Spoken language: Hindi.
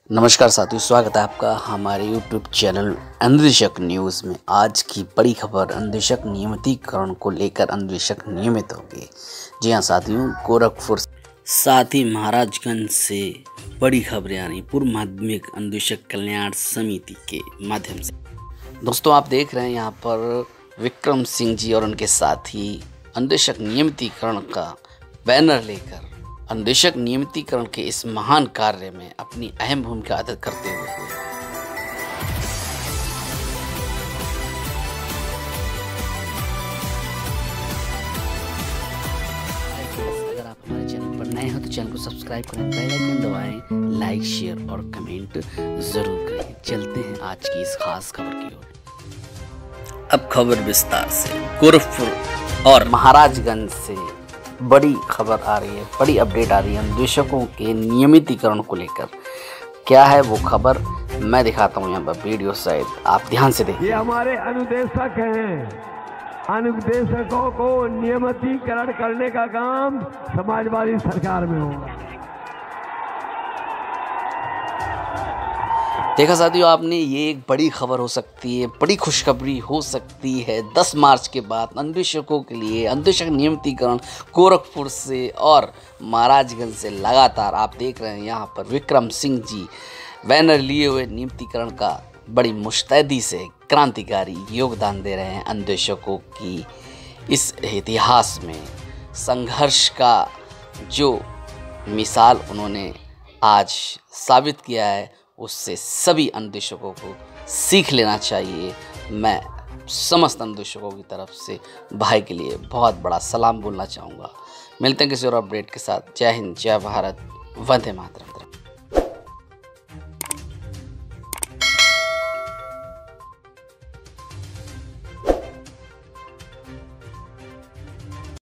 नमस्कार साथियों, स्वागत है आपका हमारे YouTube चैनल अन्वेषक न्यूज़ में। आज की बड़ी खबर, अन्वेषक नियमितीकरण को लेकर अन्वेषक नियमित होंगे। जी हाँ साथियों, गोरखपुर साथ ही महाराजगंज से बड़ी खबरें आ रही पूर्व माध्यमिक अन्वेषक कल्याण समिति के माध्यम से। दोस्तों आप देख रहे हैं यहाँ पर विक्रम सिंह जी और उनके साथी अन्वेषक नियमितीकरण का बैनर लेकर अन्वेषक नियमितीकरण के इस महान कार्य में अपनी अहम भूमिका अदा करते हुए अगर आप हमारे चैनल पर नए हो तो चैनल को सब्सक्राइब करें, बेल आइकन दबाएं, लाइक शेयर और कमेंट जरूर करें। चलते हैं आज की इस खास खबर की ओर। अब खबर विस्तार से। गोरखपुर और महाराजगंज से बड़ी खबर आ रही है, बड़ी अपडेट आ रही है अन्वेषकों के नियमितीकरण को लेकर। क्या है वो खबर, मैं दिखाता हूँ यहाँ पर वीडियो साइड, आप ध्यान से देखिए। ये हमारे अनुदेशक हैं। अनुदेशकों को नियमितीकरण करने का काम समाजवादी सरकार में होगा। देखा साथियों आपने, ये एक बड़ी खबर हो सकती है, बड़ी खुशखबरी हो सकती है। 10 मार्च के बाद अन्वेषकों के लिए अन्वेषक नियमितीकरण गोरखपुर से और महाराजगंज से लगातार आप देख रहे हैं यहाँ पर विक्रम सिंह जी बैनर लिए हुए नियमितीकरण का बड़ी मुस्तैदी से क्रांतिकारी योगदान दे रहे हैं। अन्वेषकों की इस इतिहास में संघर्ष का जो मिसाल उन्होंने आज साबित किया है, उससे सभी अन्वेषकों को सीख लेना चाहिए। मैं समस्त अन्वेषकों की तरफ से भाई के लिए बहुत बड़ा सलाम बोलना चाहूँगा। मिलते हैं किसी और अपडेट के साथ। जय हिंद, जय भारत, वंदे मातरम।